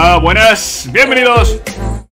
Hola, buenas, bienvenidos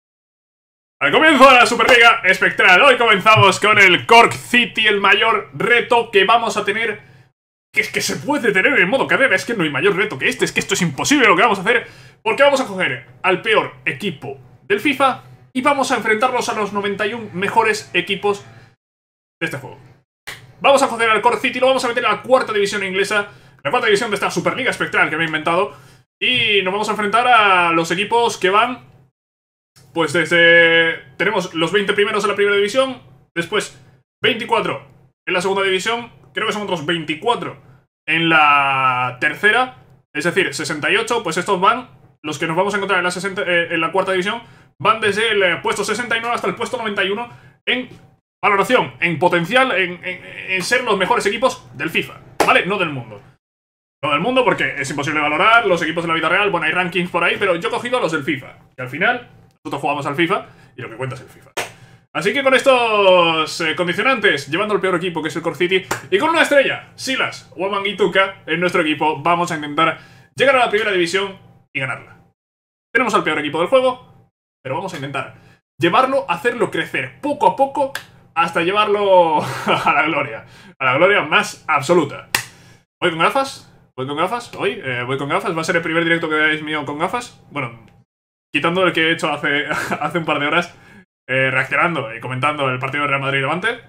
al comienzo de la Superliga Espectral. Hoy comenzamos con el Cork City, el mayor reto que vamos a tener, que se puede tener en modo carrera. Es que no hay mayor reto que este, es que esto es imposible lo que vamos a hacer, porque vamos a coger al peor equipo del FIFA y vamos a enfrentarnos a los 91 mejores equipos de este juego. Vamos a coger al Cork City, lo vamos a meter a la cuarta división inglesa, la cuarta división de esta Superliga Espectral que me he inventado, y nos vamos a enfrentar a los equipos que van, pues desde... tenemos los 20 primeros en la primera división, después 24 en la segunda división, creo que son otros 24 en la tercera, es decir, 68, pues estos van, los que nos vamos a encontrar en la cuarta división, van desde el puesto 69 hasta el puesto 91 en valoración, en potencial, en ser los mejores equipos del FIFA, ¿vale? No del mundo. No del mundo porque es imposible valorar los equipos de la vida real. Bueno, hay rankings por ahí, pero yo he cogido los del FIFA, que al final nosotros jugamos al FIFA y lo que cuenta es el FIFA. Así que con estos condicionantes, llevando al peor equipo, que es el Cork City, y con una estrella, Silas Wamangituka, en nuestro equipo, vamos a intentar llegar a la primera división y ganarla. Tenemos al peor equipo del juego, pero vamos a intentar llevarlo, hacerlo crecer poco a poco, hasta llevarlo a la gloria más absoluta. ¿Voy con gafas? ¿Voy con gafas? Hoy voy con gafas. Va a ser el primer directo que veáis mío con gafas. Bueno, quitando el que he hecho hace un par de horas, reaccionando y comentando el partido de Real Madrid-Levante.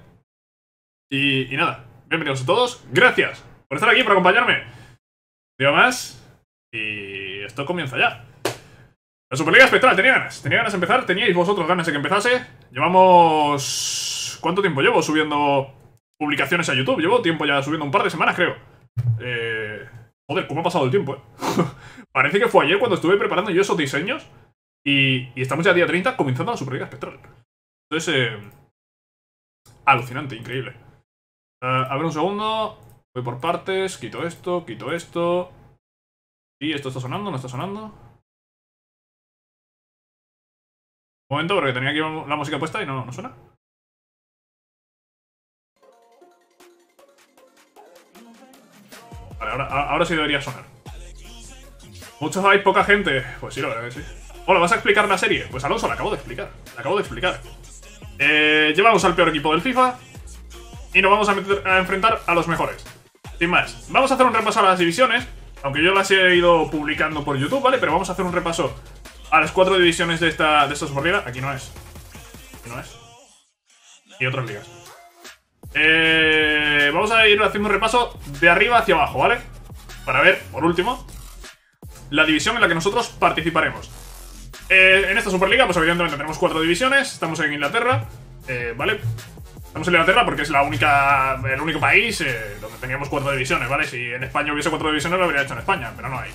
Y nada, bienvenidos a todos. Gracias por estar aquí, por acompañarme. Un día más. Y esto comienza ya. La Superliga Espectral, tenía ganas de empezar. ¿Teníais vosotros ganas de que empezase? Llevamos... ¿cuánto tiempo llevo subiendo publicaciones a YouTube? Llevo tiempo ya subiendo, un par de semanas, creo. Joder, ¿cómo ha pasado el tiempo, Parece que fue ayer cuando estuve preparando yo esos diseños. Y estamos ya día 30 comenzando la Superliga Espectral. Entonces, alucinante, increíble. A ver un segundo. Voy por partes, quito esto. Y esto está sonando, no está sonando. Un momento, porque tenía aquí la música puesta y no suena. Vale, ahora sí debería sonar. Muchos hay, poca gente. Pues sí, la verdad que sí. Hola, ¿vas a explicar la serie? Pues Alonso, la acabo de explicar. Llevamos al peor equipo del FIFA y nos vamos a enfrentar a los mejores. Sin más, vamos a hacer un repaso a las divisiones, aunque yo las he ido publicando por YouTube, ¿vale? Pero vamos a hacer un repaso a las 4 divisiones de esta Superliga. Aquí no es. Y otras ligas. Vamos a ir haciendo un repaso de arriba hacia abajo, ¿vale? Para ver, por último, la división en la que nosotros participaremos. En esta Superliga, pues evidentemente tenemos 4 divisiones. Estamos en Inglaterra, ¿vale? Estamos en Inglaterra porque es el único país donde teníamos 4 divisiones, ¿vale? Si en España hubiese 4 divisiones lo habría hecho en España, pero no hay.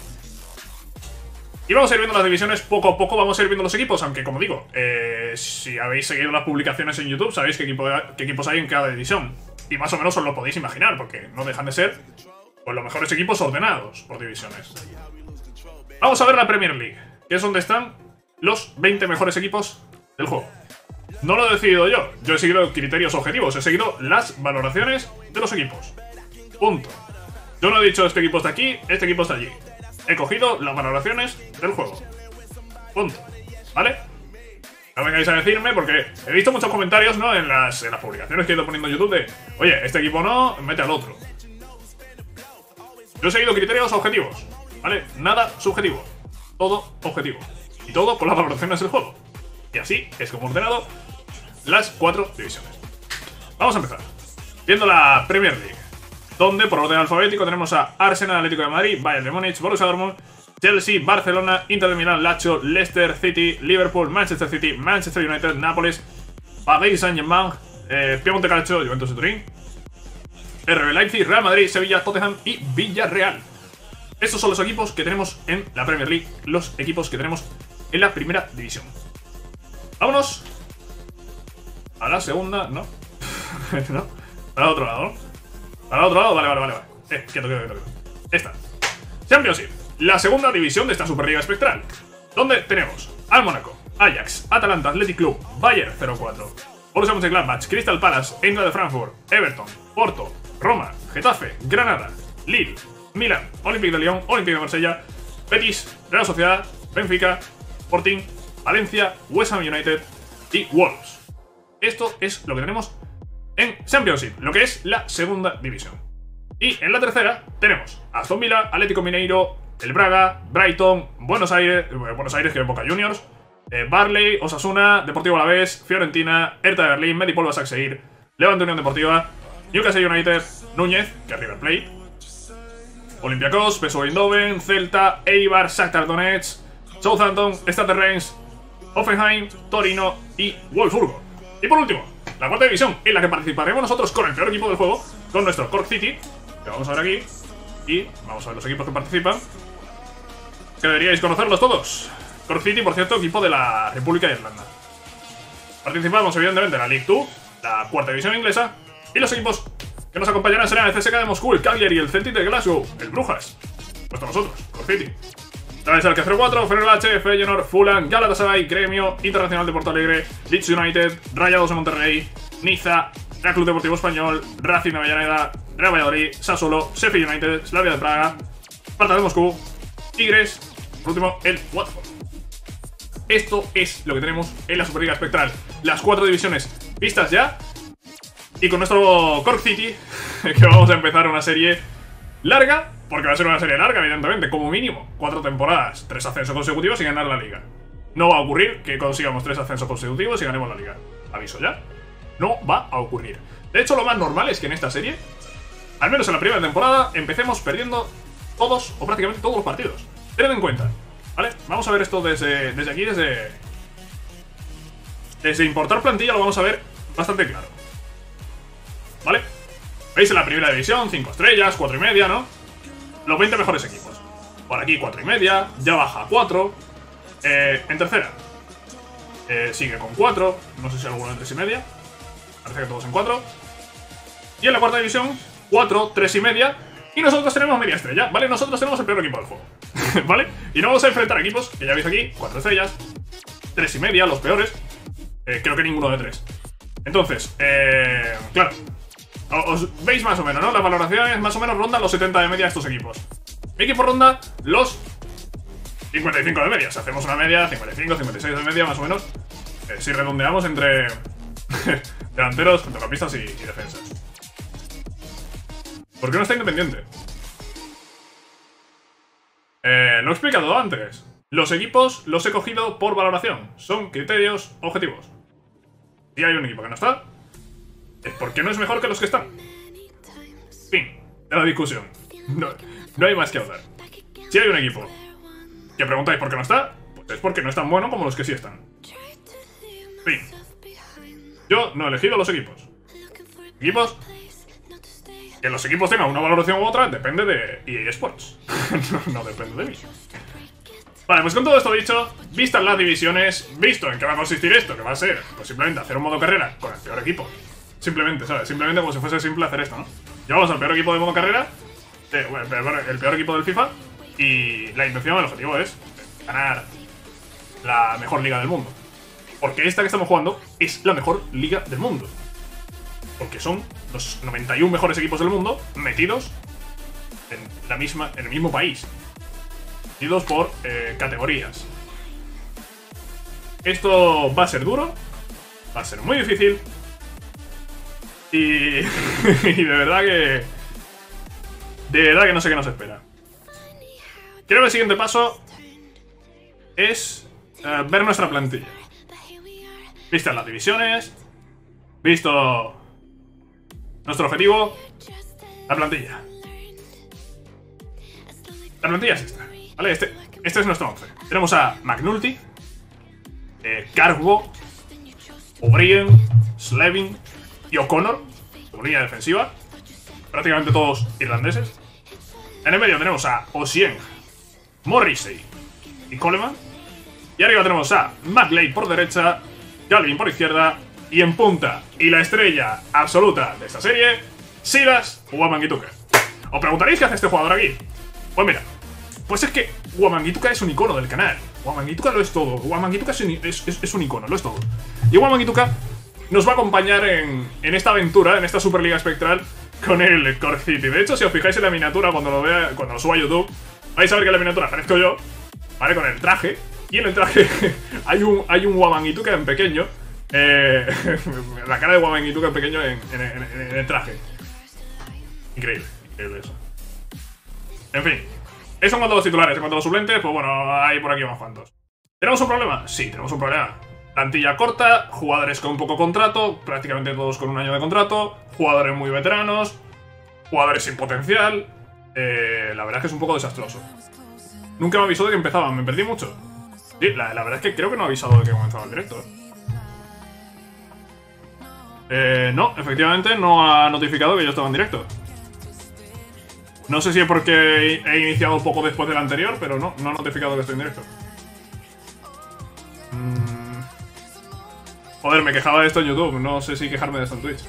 Y vamos a ir viendo las divisiones poco a poco, vamos a ir viendo los equipos, aunque como digo, si habéis seguido las publicaciones en YouTube, sabéis qué equipos hay en cada división. Y más o menos os lo podéis imaginar, porque no dejan de ser pues los mejores equipos ordenados por divisiones. Vamos a ver la Premier League, que es donde están los 20 mejores equipos del juego. No lo he decidido yo he seguido criterios objetivos, he seguido las valoraciones de los equipos. Punto. Yo no he dicho este equipo está aquí, este equipo está allí. He cogido las valoraciones del juego. Punto. ¿Vale? No vengáis a decirme, porque he visto muchos comentarios, ¿no? En las publicaciones que he ido poniendo en YouTube de oye, este equipo no, mete al otro. Yo he seguido criterios objetivos, ¿vale? Nada subjetivo. Todo objetivo. Y todo con las valoraciones del juego. Y así es como he ordenado las 4 divisiones. Vamos a empezar viendo la Premier League, donde por orden alfabético tenemos a Arsenal, Atlético de Madrid, Bayern de Múnich, Borussia Dortmund, Chelsea, Barcelona, Inter de Milán, Lazio, Leicester City, Liverpool, Manchester City, Manchester United, Nápoles, Paris Saint-Germain, Piemonte Calcio, Juventus de Turín, RB Leipzig, Real Madrid, Sevilla, Tottenham y Villarreal. Estos son los equipos que tenemos en la Premier League, los equipos que tenemos en la primera división. Vámonos a la segunda, ¿no? ¿No? Para el otro lado, ¿no? Para el otro lado, vale. Quieto. Esta Championship, la segunda división de esta Superliga Espectral, donde tenemos al Mónaco, Ajax, Atalanta, Athletic Club, Bayern 04, Borussia Mönchengladbach, Crystal Palace, Eintracht de Frankfurt, Everton, Porto, Roma, Getafe, Granada, Lille, Milan, Olympique de Lyon, Olympique de Marsella, Betis, Real Sociedad, Benfica, Sporting, Valencia, West Ham United y Wolves. Esto es lo que tenemos en Championship, lo que es la segunda división. Y en la tercera tenemos Aston Villa, Atlético Mineiro, el Braga, Brighton, Buenos Aires que es Boca Juniors, Barley, Osasuna, Deportivo Alavés, Fiorentina, Hertha de Berlín, Medipol Basaksehir, Levante Unión Deportiva, Newcastle United, Núñez, que es River Plate, Olympiacos, PSV Eindhoven, Celta, Eibar, Shakhtar Donetsk, Southampton, Stade Reims, Hoffenheim, Torino y Wolfsburgo. Y por último, la cuarta división, en la que participaremos nosotros con el peor equipo del juego, con nuestro Cork City, que vamos a ver aquí, y vamos a ver los equipos que participan, que deberíais conocerlos todos. Cork City, por cierto, equipo de la República de Irlanda. Participamos evidentemente en la League 2, la cuarta división inglesa, y los equipos que nos acompañarán serán el CSKA de Moscú, el Cagliari, el Celtic de Glasgow, el Brujas, puesto nosotros, Cork City. Traes el K04, Fenerbahce, Feyenoord, Fulham, Galatasaray, Gremio, Internacional de Porto Alegre, Leeds United, Rayados de Monterrey, Niza, Real Club Deportivo Español, Racing de Avellaneda, Real Valladolid, Sassuolo, Sheffield United, Slavia de Praga, Spartak de Moscú, Tigres, por último, el Watford. Esto es lo que tenemos en la Superliga Espectral. Las 4 divisiones vistas ya. Y con nuestro Cork City, que vamos a empezar una serie larga, porque va a ser una serie larga, evidentemente, como mínimo 4 temporadas, 3 ascensos consecutivos y ganar la liga. No va a ocurrir que consigamos 3 ascensos consecutivos y ganemos la liga. Aviso ya. No va a ocurrir. De hecho, lo más normal es que en esta serie, al menos en la primera temporada, empecemos perdiendo todos o prácticamente todos los partidos. Tened en cuenta, ¿vale? Vamos a ver esto desde aquí, desde importar plantilla lo vamos a ver bastante claro, ¿vale? Veis en la primera división, 5 estrellas, 4,5, ¿no? Los 20 mejores equipos. Por aquí 4,5, ya baja a 4. En tercera sigue con 4, no sé si alguno en 3,5. Parece que todos en 4. Y en la cuarta división, 4, 3,5. Y nosotros tenemos media estrella, ¿vale? Nosotros tenemos el peor equipo del juego, ¿vale? Y no vamos a enfrentar equipos, que ya veis aquí, 4 estrellas, 3,5, los peores. Creo que ninguno de 3. Entonces, claro, os veis más o menos, ¿no? Las valoraciones más o menos rondan los 70 de media estos equipos. Mi equipo ronda los 55 de media. Si hacemos una media, 55, 56 de media más o menos. Si redondeamos entre delanteros, centrocampistas y defensas. ¿Por qué no está Independiente? Lo he explicado antes. Los equipos los he cogido por valoración. Son criterios objetivos. Si hay un equipo que no está, es porque no es mejor que los que están. Fin de la discusión. No hay más que hablar. Si hay un equipo que preguntáis por qué no está, pues es porque no es tan bueno como los que sí están. Fin. Yo no he elegido los equipos. Equipos... Que los equipos tengan una valoración u otra depende de EA Sports. no depende de mí. Vale, pues con todo esto dicho, vistas las divisiones, visto en qué va a consistir esto, que va a ser pues simplemente hacer un modo carrera con el peor equipo. Simplemente, ¿sabes? Simplemente como si fuese simple hacer esto, ¿no? Llevamos al peor equipo de modo carrera, el peor equipo del FIFA, y la intención, el objetivo es ganar la mejor liga del mundo. Porque esta que estamos jugando es la mejor liga del mundo. Porque son los 91 mejores equipos del mundo metidos en el mismo país. Metidos por categorías. Esto va a ser duro. Va a ser muy difícil. Y de verdad que... De verdad que no sé qué nos espera. Creo que el siguiente paso es ver nuestra plantilla. Vistas las divisiones. Visto nuestro objetivo. La plantilla. La plantilla es esta, ¿vale? Este es nuestro 11. Tenemos a McNulty, Cargo, O'Brien, Slevin y O'Connor como línea defensiva. Prácticamente todos irlandeses. En el medio tenemos a Ossieng, Morrissey y Coleman. Y arriba tenemos a McLeod por derecha, Galvin por izquierda. Y en punta, y la estrella absoluta de esta serie, Silas Wamangituka. Os preguntaréis qué hace este jugador aquí. Pues mira, pues es que Wamangituka es un icono del canal. Wamangituka lo es todo. Wamangituka es un icono, lo es todo. Y Wamangituka nos va a acompañar en esta aventura, en esta Superliga Espectral, con el Cork City. De hecho, si os fijáis en la miniatura cuando lo suba a YouTube, vais a ver que en la miniatura aparezco yo, ¿vale? Con el traje. Y en el traje hay un Wabangituka en pequeño. La cara de Wabangituka en pequeño en el traje. Increíble, increíble eso. En fin, esos son cuanto a los titulares. En cuanto a los suplentes, pues bueno, hay por aquí unos cuantos. ¿Tenemos un problema? Sí, tenemos un problema. Plantilla corta, jugadores con poco contrato, prácticamente todos con un año de contrato, jugadores muy veteranos, jugadores sin potencial. La verdad es que es un poco desastroso. Nunca me avisó de que empezaban, me perdí mucho. Sí, la verdad es que creo que no ha avisado de que comenzaba el directo. No, efectivamente no ha notificado que yo estaba en directo. No sé si es porque he iniciado un poco después del anterior, pero no ha notificado que estoy en directo. Joder, me quejaba de esto en YouTube, no sé si quejarme de esto en Twitch.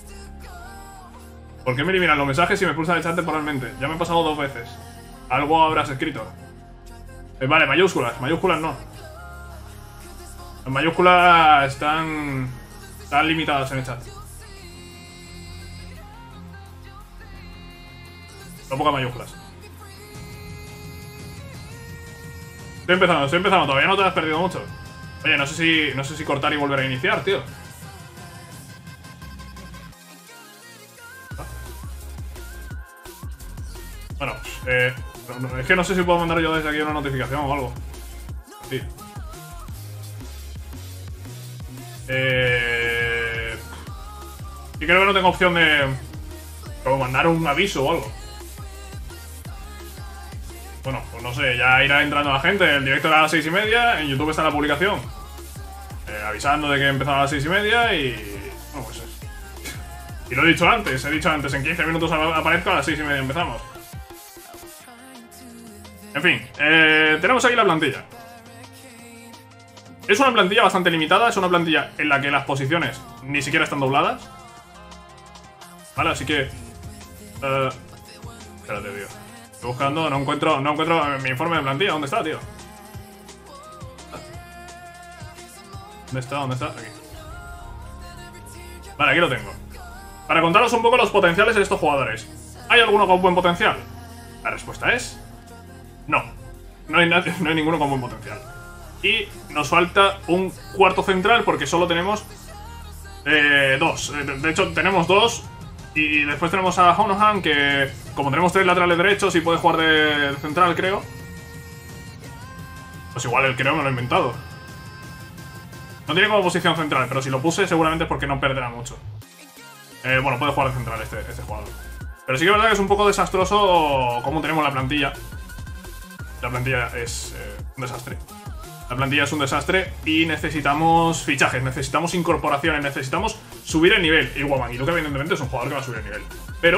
¿Por qué me eliminan los mensajes y me pulsan el chat temporalmente? Ya me ha pasado 2 veces. Algo habrás escrito. Vale, mayúsculas no. Las mayúsculas están limitadas en el chat. No pocas mayúsculas. Estoy empezando, todavía no te has perdido mucho. Oye, no sé si cortar y volver a iniciar, tío. Bueno, es que no sé si puedo mandar yo desde aquí una notificación o algo. Sí. Y creo que no tengo opción de como mandar un aviso o algo. Bueno, pues no sé, ya irá entrando la gente. El directo era a las 6:30, en YouTube está la publicación avisando de que empezaba a las 6:30 y... Bueno, pues es... Y lo he dicho antes, en 15 minutos aparezco, a las 6:30 empezamos. En fin, tenemos aquí la plantilla. Es una plantilla bastante limitada, es una plantilla en la que las posiciones ni siquiera están dobladas. Vale, así que... espérate, tío. Estoy buscando, no encuentro mi informe de plantilla. ¿Dónde está, tío? ¿Dónde está? Aquí. Vale, aquí lo tengo. Para contaros un poco los potenciales de estos jugadores. ¿Hay alguno con buen potencial? La respuesta es... No. No hay ninguno con buen potencial. Y nos falta un cuarto central porque solo tenemos 2. De hecho, tenemos 2. Y después tenemos a Honohan, que como tenemos 3 laterales derechos y puede jugar de central, creo. Pues igual el creo me lo he inventado. No tiene como posición central, pero si lo puse seguramente es porque no perderá mucho. Bueno, puede jugar de central este jugador. Pero sí que es verdad que es un poco desastroso como tenemos la plantilla. La plantilla es un desastre. La plantilla es un desastre y necesitamos fichajes, necesitamos incorporaciones, necesitamos subir el nivel. Y Wabangituka evidentemente es un jugador que va a subir el nivel. Pero...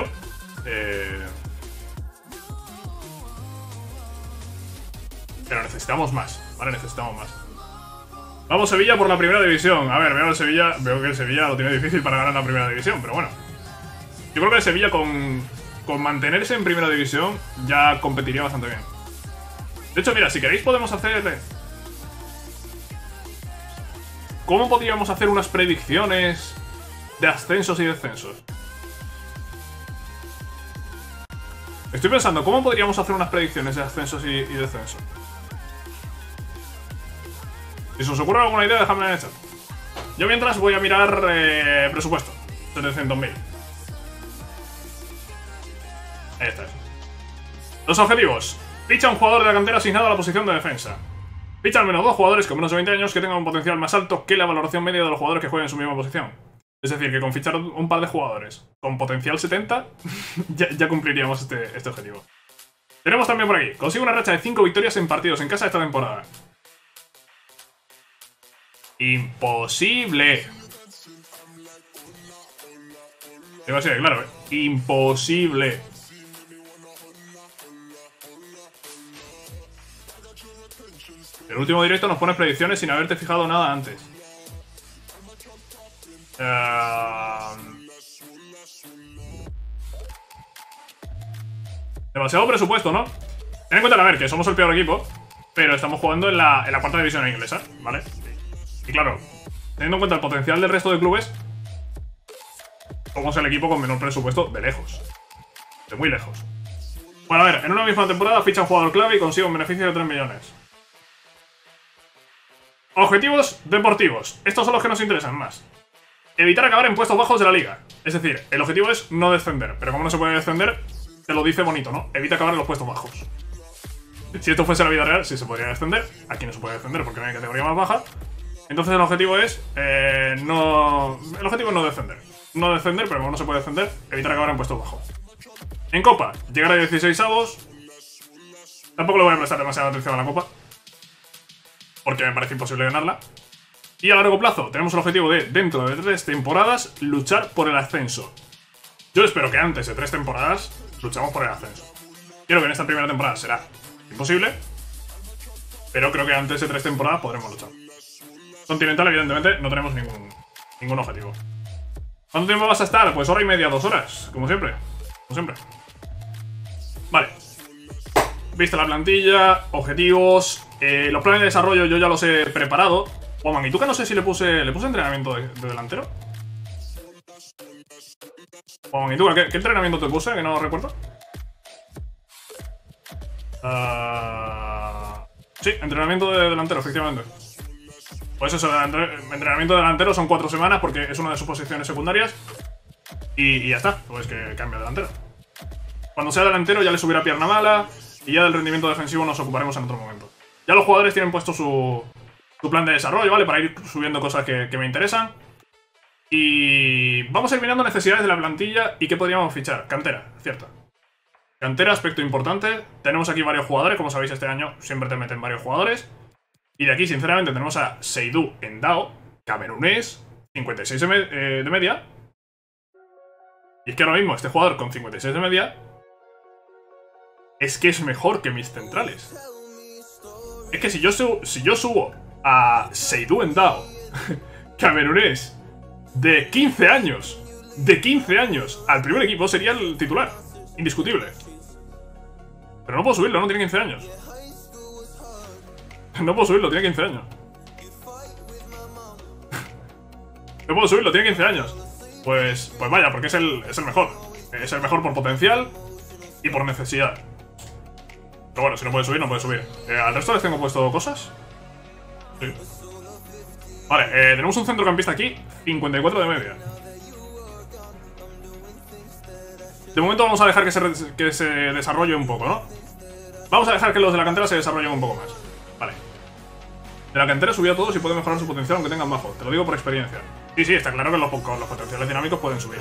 pero necesitamos más, ¿vale? Necesitamos más. Vamos Sevilla por la primera división. A ver, veo que el Sevilla lo tiene difícil para ganar la primera división, pero bueno. Yo creo que el Sevilla con mantenerse en primera división ya competiría bastante bien. De hecho, mira, si queréis podemos hacer... ¿Cómo podríamos hacer unas predicciones de ascensos y descensos? Estoy pensando, ¿cómo podríamos hacer unas predicciones de ascensos y descensos? Si se os ocurre alguna idea, dejadme en el chat. Yo mientras voy a mirar presupuesto. 700.000. Ahí está. Los objetivos. Ficha un jugador de la cantera asignado a la posición de defensa. Ficha al menos 2 jugadores con menos de 20 años que tengan un potencial más alto que la valoración media de los jugadores que jueguen en su misma posición. Es decir, que con fichar un par de jugadores con potencial 70 ya cumpliríamos este objetivo. Tenemos también por aquí. Consigue una racha de 5 victorias en partidos en casa esta temporada. Imposible. Digo así, claro, imposible. El último directo nos pones predicciones sin haberte fijado nada antes. Demasiado presupuesto, ¿no? Ten en cuenta, a ver, que somos el peor equipo, pero estamos jugando en la cuarta división inglesa, ¿vale? Y claro, teniendo en cuenta el potencial del resto de clubes, somos el equipo con menor presupuesto de lejos. De muy lejos. Bueno, a ver, en una misma temporada ficha un jugador clave y consigue un beneficio de 3 millones. Objetivos deportivos. Estos son los que nos interesan más. Evitar acabar en puestos bajos de la liga. Es decir, el objetivo es no descender. Pero como no se puede descender, te lo dice bonito, ¿no? Evita acabar en los puestos bajos. Si esto fuese la vida real, sí se podría descender. Aquí no se puede descender porque no hay categoría más baja. Entonces el objetivo es no... El objetivo es no descender. No descender, pero como no se puede descender, evitar acabar en puestos bajos. En Copa, llegar a 16avos. Tampoco le voy a prestar demasiada atención a la Copa, porque me parece imposible ganarla. Y a largo plazo, tenemos el objetivo de, dentro de 3 temporadas, luchar por el ascenso. Yo espero que antes de 3 temporadas luchamos por el ascenso. Creo que en esta primera temporada será imposible, pero creo que antes de 3 temporadas podremos luchar. Continental, evidentemente, no tenemos ningún objetivo. ¿Cuánto tiempo vas a estar? Pues hora y media, 2 horas, como siempre. Como siempre. Vale. Viste la plantilla, objetivos, los planes de desarrollo yo ya los he preparado. Wamangituka no sé si le puse entrenamiento de delantero. Wamangituka, ¿qué entrenamiento te puse? Que no recuerdo. Sí, entrenamiento de delantero, efectivamente. Pues eso, entrenamiento de delantero son 4 semanas porque es una de sus posiciones secundarias. Y ya está, pues que cambia delantero. Cuando sea delantero ya le subirá pierna mala y ya del rendimiento defensivo nos ocuparemos en otro momento. Ya los jugadores tienen puesto su plan de desarrollo, ¿vale? Para ir subiendo cosas que me interesan. Y vamos a ir mirando necesidades de la plantilla y qué podríamos fichar. Cantera, cierto. Cantera, aspecto importante. Tenemos aquí varios jugadores, como sabéis este año siempre te meten varios jugadores. Y de aquí, sinceramente, tenemos a Seydou Endao, camerunés, 56 de media. Y es que ahora mismo este jugador con 56 de media es que es mejor que mis centrales. Es que si yo subo a Seydou Endao, camerunés, de 15 años, al primer equipo, sería el titular, indiscutible. Pero no puedo subirlo, no tiene 15 años. No puedo subirlo, tiene 15 años. No puedo subirlo, tiene 15 años. Pues vaya, porque es el mejor. Es el mejor por potencial y por necesidad. Pero bueno, si no puede subir, no puede subir. ¿Al resto les tengo puesto cosas? Sí. Vale, tenemos un centrocampista aquí, 54 de media. De momento vamos a dejar que se desarrolle un poco, ¿no? Vamos a dejar que los de la cantera se desarrollen un poco más. Vale. De la cantera subir a todos y puede mejorar su potencial aunque tengan bajo. Te lo digo por experiencia. Sí, está claro que los potenciales dinámicos pueden subir.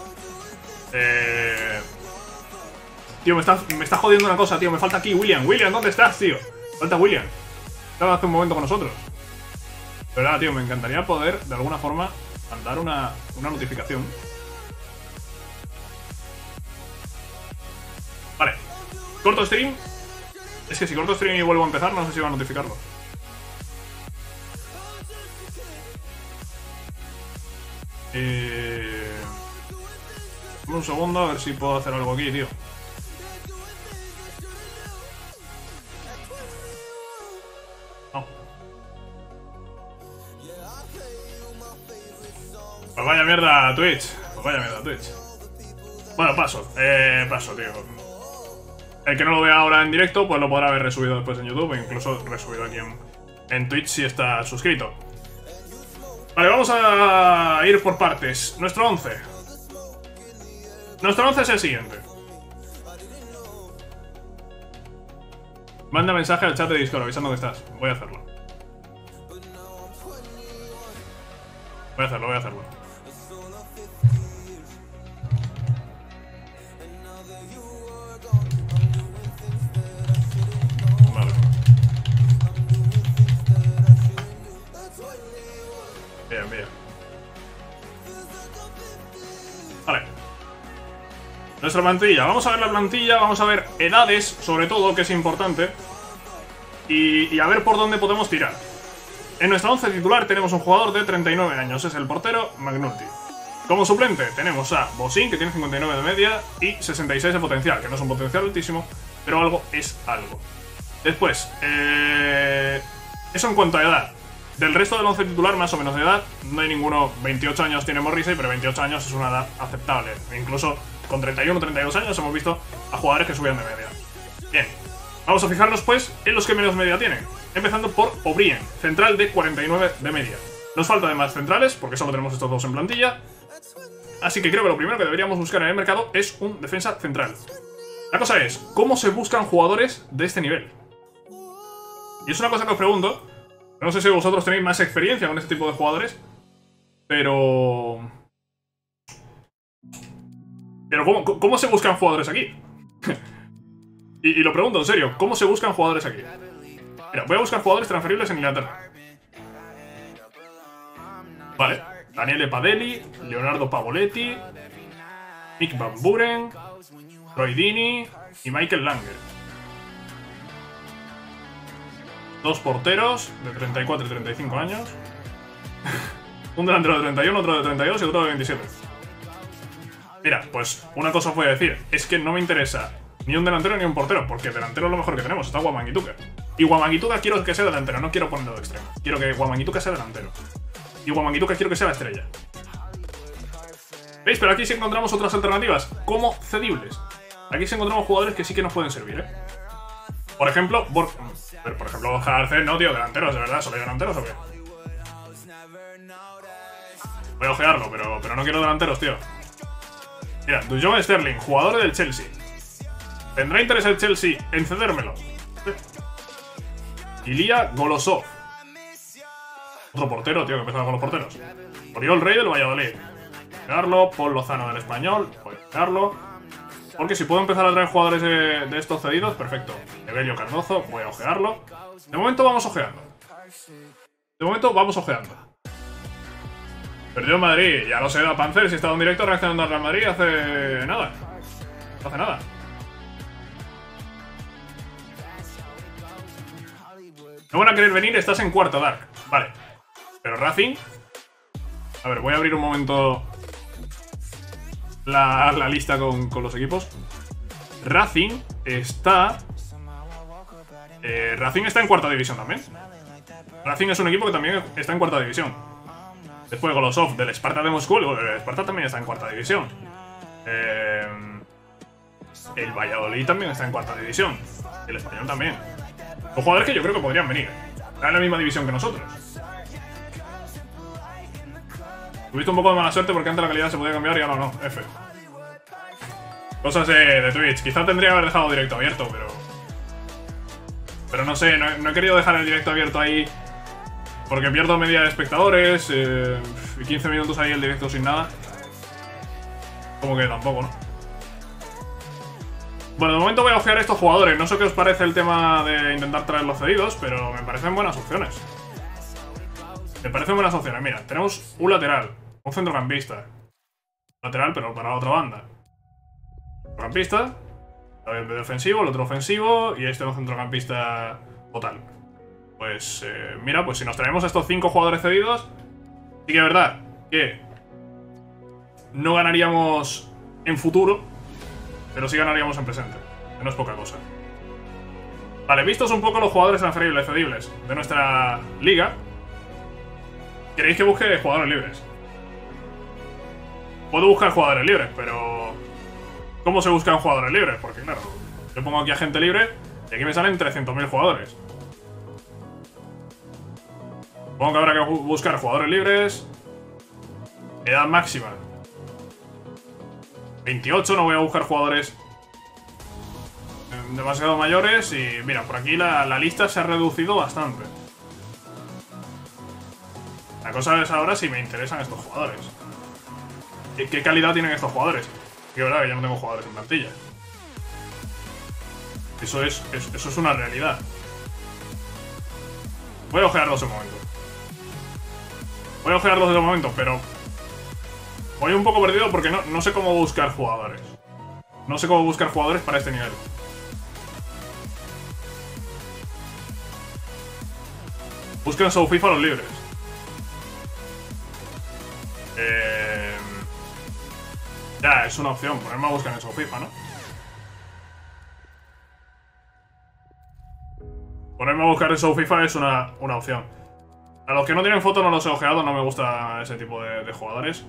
Tío, me está jodiendo una cosa, tío. Me falta aquí William. William, ¿dónde estás, tío? Falta William. Estaba hace un momento con nosotros. Pero nada, tío, me encantaría poder, de alguna forma, mandar una notificación. Vale. Corto stream. Es que si corto stream y vuelvo a empezar, no sé si va a notificarlo. Un segundo, a ver si puedo hacer algo aquí, tío. No. Pues vaya mierda, Twitch. Bueno, paso, tío. El que no lo vea ahora en directo, pues lo podrá haber resubido después en YouTube, e incluso resubido aquí en Twitch si está suscrito. Vale, vamos a ir por partes. Nuestro 11. Nuestro 11 es el siguiente. Manda mensaje al chat de Discord avisando que estás. Voy a hacerlo. Voy a hacerlo. Vale. Bien. Vale. Nuestra plantilla. Vamos a ver la plantilla, vamos a ver edades, sobre todo, que es importante. Y a ver por dónde podemos tirar. En nuestra 11 titular tenemos un jugador de 39 años, es el portero McNulty. Como suplente tenemos a Bosin, que tiene 59 de media y 66 de potencial, que no es un potencial altísimo, pero algo es algo. Después, eso en cuanto a edad. Del resto del 11 titular, más o menos de edad, no hay ninguno. 28 años tiene Morrissey, pero 28 años es una edad aceptable. Incluso con 31 o 32 años hemos visto a jugadores que subían de media. Bien. Vamos a fijarnos, pues, en los que menos media tienen. Empezando por O'Brien, central de 49 de media. Nos falta además centrales, porque solo tenemos estos dos en plantilla. Así que creo que lo primero que deberíamos buscar en el mercado es un defensa central. La cosa es, ¿cómo se buscan jugadores de este nivel? Y es una cosa que os pregunto. No sé si vosotros tenéis más experiencia con este tipo de jugadores. Pero ¿cómo se buscan jugadores aquí? y lo pregunto en serio, ¿cómo se buscan jugadores aquí? Mira, voy a buscar jugadores transferibles en Inglaterra. Vale, Daniele Padelli, Leonardo Pavoletti, Mick Van Buren, Troy Deeney y Michael Langer. Dos porteros de 34 y 35 años. Un delantero de 31, otro de 32 y otro de 27. Mira, pues una cosa os voy a decir. Es que no me interesa ni un delantero ni un portero, porque delantero es lo mejor que tenemos. Está Wamangituka. Y Wamangituka quiero que sea delantero, no quiero ponerlo de extremo. Quiero que Wamangituka sea delantero. Y Wamangituka quiero que sea la estrella. ¿Veis? Pero aquí sí encontramos otras alternativas, como cedibles. Aquí sí encontramos jugadores que sí que nos pueden servir, ¿eh? Por ejemplo, Borja Arce, no, tío, delanteros, de verdad, ¿solo hay delanteros o qué? Voy a ojearlo, pero no quiero delanteros, tío. Mira, Dujon Sterling, jugador del Chelsea. ¿Tendrá interés el Chelsea en cedérmelo? Ilya Golosov. Otro portero, tío, que empezaba con los porteros. Oriol Rey del Valladolid. Pegarlo, Paul Lozano del Español. Voy a pegarlo. Porque si puedo empezar a traer jugadores de estos cedidos, perfecto. Evelio Cardozo, voy a ojearlo. De momento vamos ojeando. Perdió en Madrid, ya lo sé, da Panzer, si estaba en directo reaccionando al Real Madrid hace nada. No hace nada. No van a querer venir, estás en cuarto, Dark. Vale. Pero Racing... A ver, voy a abrir un momento la lista con los equipos. Racing está... Racing está en cuarta división también. Racing es un equipo que también está en cuarta división. Después Golosov del Sparta de Moscú. El Sparta también está en cuarta división. El Valladolid también está en cuarta división. El Español también. Son jugadores que yo creo que podrían venir. Están en la misma división que nosotros. Tuviste un poco de mala suerte porque antes la calidad se podía cambiar y ahora no. F. Cosas de Twitch. Quizá tendría que haber dejado directo abierto, pero no sé, no he querido dejar el directo abierto ahí porque pierdo media de espectadores y 15 minutos ahí el directo sin nada. Como que tampoco, ¿no? Bueno, de momento voy a ojear a estos jugadores. No sé qué os parece el tema de intentar traer los cedidos, pero me parecen buenas opciones. Mira, tenemos un lateral, un centrocampista. Lateral, pero para la otra banda. Centrocampista, el defensivo, el otro ofensivo y este es un centrocampista total. Pues, mira, pues si nos traemos a estos 5 jugadores cedidos, sí que es verdad que no ganaríamos en futuro, pero sí ganaríamos en presente, que no es poca cosa. Vale, vistos un poco los jugadores transferibles, cedibles de nuestra liga, ¿queréis que busque jugadores libres? Puedo buscar jugadores libres, pero... ¿cómo se buscan jugadores libres? Porque claro, yo pongo aquí a gente libre y aquí me salen 300.000 jugadores. Supongo que habrá que buscar jugadores libres. Edad máxima 28, no voy a buscar jugadores demasiado mayores. Y mira, por aquí la lista se ha reducido bastante. La cosa es ahora si me interesan estos jugadores. ¿Qué calidad tienen estos jugadores? Que es verdad que yo no tengo jugadores en plantilla. Eso es una realidad. Voy a ojearlos de momento. Pero voy un poco perdido porque no sé cómo buscar jugadores. No sé cómo buscar jugadores para este nivel. Busquen en FIFA los libres. Ya, es una opción, ponerme a buscar en FIFA, ¿no? Ponerme a buscar en FIFA es una opción. A los que no tienen foto no los he ojeado, no me gusta ese tipo de jugadores.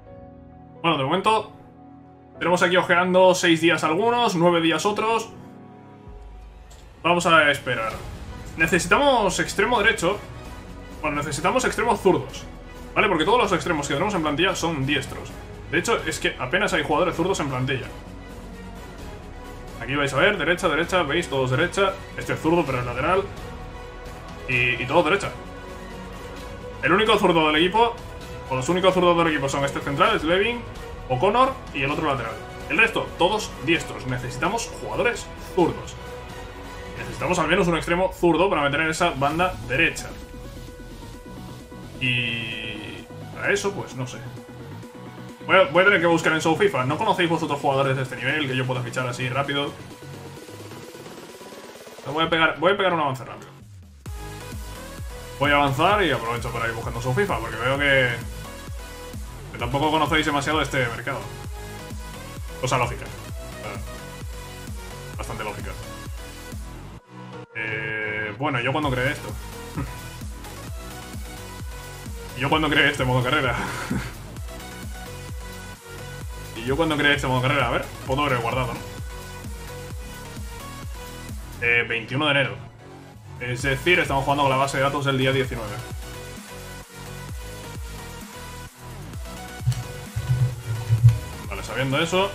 Bueno, de momento tenemos aquí ojeando 6 días algunos, 9 días otros. Vamos a esperar. Necesitamos extremo derecho. Bueno, necesitamos extremos zurdos, ¿vale? Porque todos los extremos que tenemos en plantilla son diestros. De hecho, es que apenas hay jugadores zurdos en plantilla. Aquí vais a ver, derecha, derecha, veis, todos derecha. Este es zurdo, pero es lateral. Y todos derecha. El único zurdo del equipo, o los únicos zurdos del equipo son este central, es Levin, O'Connor y el otro lateral. El resto, todos diestros. Necesitamos jugadores zurdos. Necesitamos al menos un extremo zurdo para meter en esa banda derecha. Y... para eso, pues no sé. Voy a tener que buscar en Show FIFA. ¿No conocéis vosotros jugadores de este nivel que yo pueda fichar así rápido? Voy a pegar un avance rápido. Voy a avanzar y aprovecho para ir buscando Show FIFA, porque veo que tampoco conocéis demasiado este mercado. Cosa lógica. Bastante lógica. Bueno, yo cuando creé esto. Yo cuando creé este modo carrera. Y yo cuando creé este modo carrera, a ver, puedo haber guardado, ¿no? 21 de enero. Es decir, estamos jugando con la base de datos del día 19. Vale, sabiendo eso,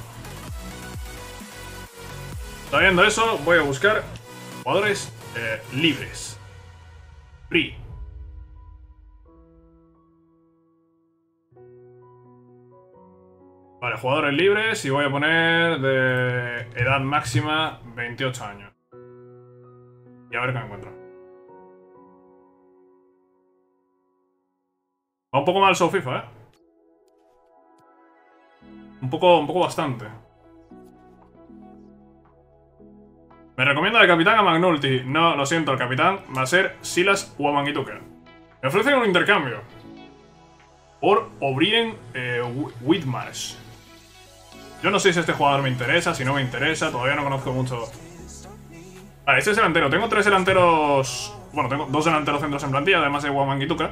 voy a buscar jugadores libres. Free. Vale, jugadores libres y voy a poner de edad máxima 28 años. Y a ver qué me encuentro. Va un poco mal Show FIFA, ¿eh? Un poco bastante. Me recomienda el capitán a McNulty. No, lo siento, el capitán va a ser Silas Wamangituka. Me ofrecen un intercambio por O'Brien Whitmarsh. Yo no sé si este jugador me interesa, si no me interesa, todavía no conozco mucho. Vale, este es delantero. Tengo 3 delanteros. Bueno, tengo 2 delanteros centros en plantilla, además de Wamangituka.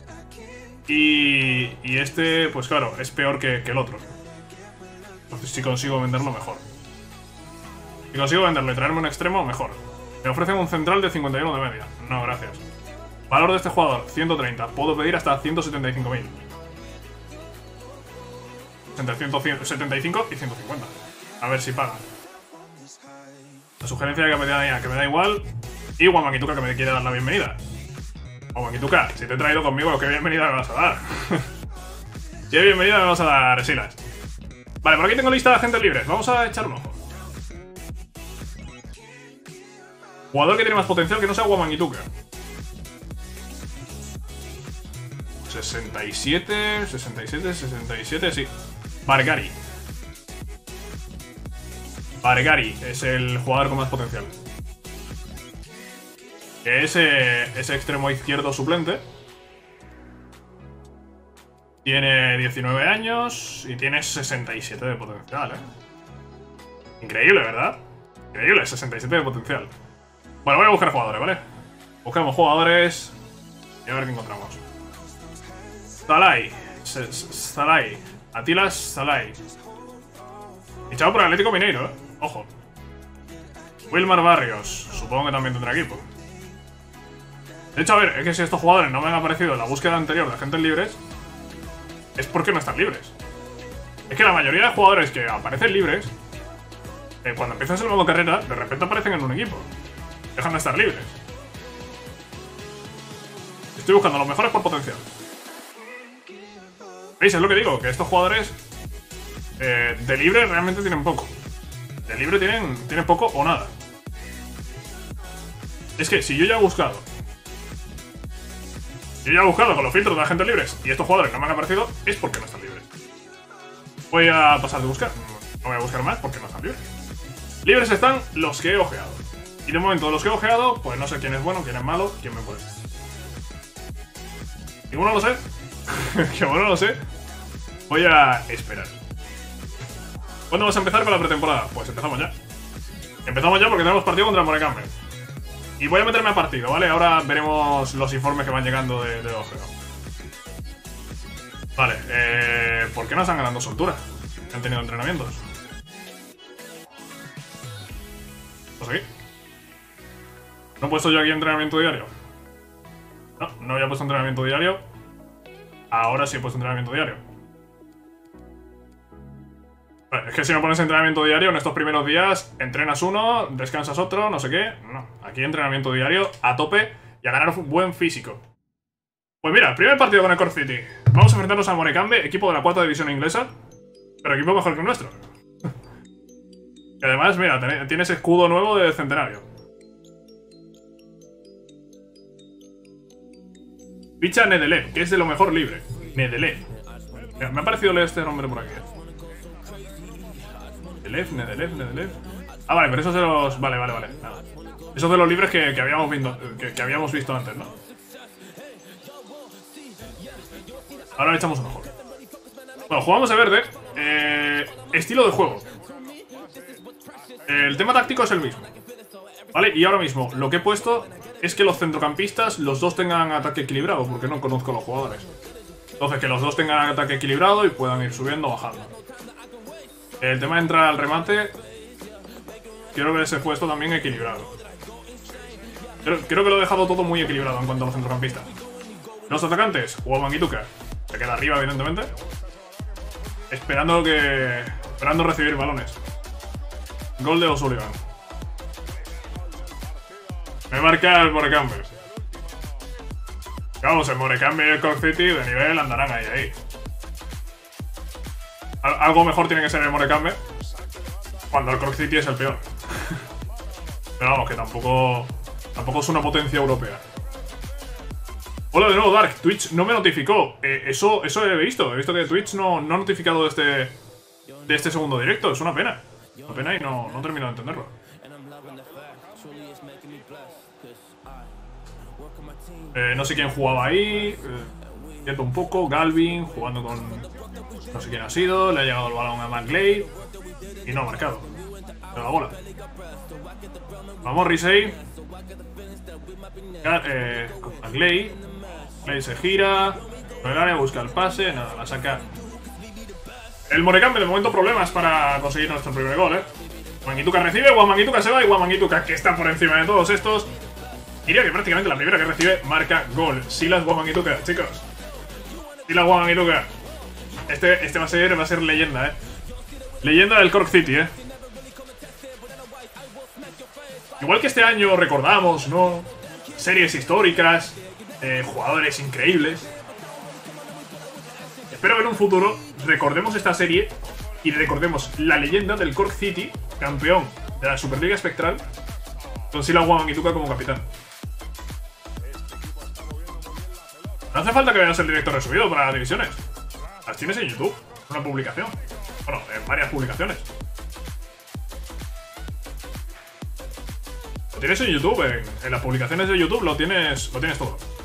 Y este, pues claro, es peor que el otro. Entonces, si consigo venderlo, mejor. Si consigo venderlo y traerme un extremo, mejor. Me ofrecen un central de 51 de media. No, gracias. Valor de este jugador, 130. Puedo pedir hasta 175.000. Entre 175 y 150. A ver si paga. La sugerencia que me da igual. Y Wamangituka que me quiere dar la bienvenida. Wamangituka, si te he traído conmigo, ¿qué bienvenida me vas a dar? ¿Qué bienvenida me vas a dar, Silas? Vale, por aquí tengo lista de agentes libres. Vamos a echar un ojo. Jugador que tiene más potencial que no sea Wamangituka. 67, 67, 67, sí. Bargari. Bargari es el jugador con más potencial. Que ese extremo izquierdo suplente. Tiene 19 años y tiene 67 de potencial, Increíble, ¿verdad? Increíble, 67 de potencial. Bueno, voy a buscar jugadores, ¿vale? Buscamos jugadores y a ver qué encontramos. Zalai. Atilas Zalai. Fichado por el Atlético Mineiro, Ojo. Wilmar Barrios. Supongo que también tendrá equipo. De hecho, a ver, es que si estos jugadores no me han aparecido en la búsqueda anterior de agentes libres, es porque no están libres. Es que la mayoría de jugadores que aparecen libres, cuando empiezas el modo carrera, de repente aparecen en un equipo. Dejan de estar libres. Estoy buscando a los mejores por potencial. ¿Veis? Es lo que digo, que estos jugadores de libre realmente tienen poco. De libre tienen poco o nada. Es que si yo ya he buscado con los filtros de agentes libres y estos jugadores no me han aparecido, es porque no están libres. Voy a pasar de buscar. No voy a buscar más porque no están libres. Libres están los que he ojeado. Y de momento los que he ojeado, pues no sé quién es bueno, quién es malo, quién me puede. Ninguno lo sé. Que bueno, no lo sé. Voy a esperar. ¿Cuándo vas a empezar con la pretemporada? Pues empezamos ya. Empezamos ya porque tenemos partido contra el Morecambe. Y voy a meterme a partido, ¿vale? Ahora veremos los informes que van llegando de ojeo. Vale, ¿por qué no están ganando soltura? Han tenido entrenamientos. Pues aquí. ¿No he puesto yo aquí entrenamiento diario? No, no había puesto entrenamiento diario. Ahora sí he puesto entrenamiento diario. Vale, es que si no pones entrenamiento diario en estos primeros días, entrenas uno, descansas otro, no sé qué. No, aquí entrenamiento diario a tope y a ganar un buen físico. Pues mira, primer partido con el Cork City. Vamos a enfrentarnos a Morecambe, equipo de la 4ª división inglesa, pero equipo mejor que el nuestro. Y además, mira, tienes escudo nuevo de centenario. Ficha Nedelev, que es de lo mejor libre. Nedelev. Mira, me ha parecido leer este nombre por aquí. Nedelev. Ah, vale, pero esos de los... Vale. Nada. Esos de los libres que habíamos visto antes, ¿no? Ahora le echamos un ojo. Bueno, jugamos de verde. Estilo de juego. El tema táctico es el mismo. Vale, y ahora mismo lo que he puesto es que los centrocampistas, los dos tengan ataque equilibrado, porque no conozco a los jugadores. Entonces, que los dos tengan ataque equilibrado y puedan ir subiendo o bajando. El tema de entrar al remate, quiero que ese puesto también equilibrado. Creo que lo he dejado todo muy equilibrado en cuanto a los centrocampistas. Los atacantes, Wamangituka, se queda arriba, evidentemente. Esperando recibir balones. Gol de O'Sullivan. Me marca el Morecambe. Vamos, el Morecambe y el Cork City de nivel andarán ahí. Algo mejor tiene que ser el Morecambe cuando el Cork City es el peor. Pero vamos, que tampoco es una potencia europea. Hola de nuevo, Dark. Twitch no me notificó. Eso he visto. He visto que Twitch no ha notificado de este segundo directo. Es una pena. Una pena y no termino de entenderlo. No sé quién jugaba ahí. Quieto un poco. Galvin jugando con... No sé quién ha sido. Le ha llegado el balón a McGlade. Y no ha marcado. Pero la bola. Vamos, Risey. McGlade. McGlade se gira. Por el área busca el pase. Nada, la saca. El Morecambe de momento problemas para conseguir nuestro primer gol, Wamangituka recibe, Wamangituka se va y Wamangituka, que está por encima de todos estos. Diría que prácticamente la primera que recibe marca gol. Silas Wamangituka, chicos. Silas Wamangituka. Este va a ser leyenda, Leyenda del Cork City, Igual que este año recordamos, ¿no? Series históricas, jugadores increíbles. Espero que en un futuro recordemos esta serie y recordemos la leyenda del Cork City, campeón de la Superliga Espectral, con Silas Wamangituka como capitán. No hace falta que veas el directo resubido para las divisiones. Las tienes en YouTube, una publicación. Bueno, en varias publicaciones. Lo tienes en YouTube, en las publicaciones de YouTube lo tienes todo.